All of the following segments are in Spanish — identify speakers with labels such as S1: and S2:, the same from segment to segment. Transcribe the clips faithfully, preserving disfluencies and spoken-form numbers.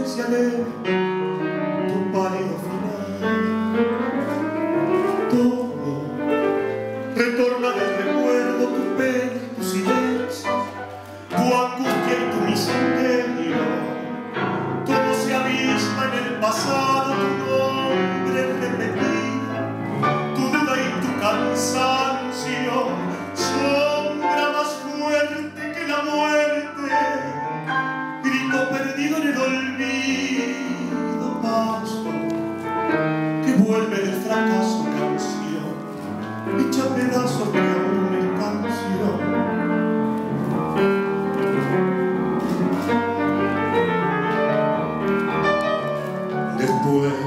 S1: presenciaré tu pálido final. Todo retorna del recuerdo, tu pena, tu silencio, tu angustia y tu misterio. Todo se abisma en el pasado, tu nombre repetido, tu duda y tu cansancio, sombra más fuerte que la muerte, grito perdido en el olvido, paso que vuelve del fracaso, canción hecha pedazos que aún me canción. Después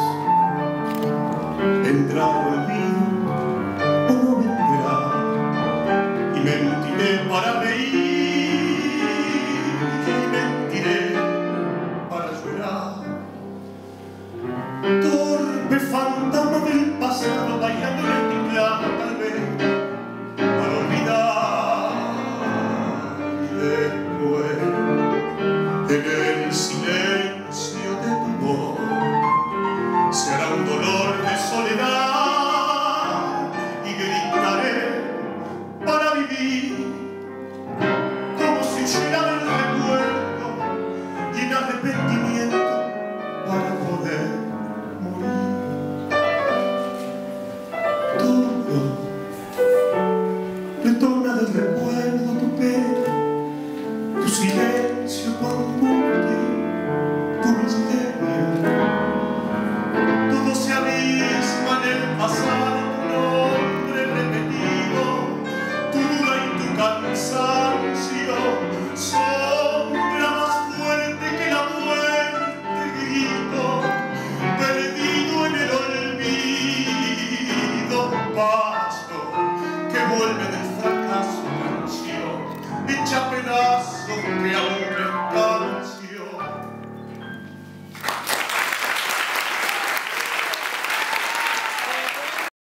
S1: vendrá el olvido o no vendrá, y mentiré para reír y mentiré para llorar. Torpe fantasma del pasado bailando en el teclado, tal vez para olvidar. Y después en el silencio de tu voz será un dolor de soledad, y gritaré para vivir como si huyera del recuerdo y en arrepentimiento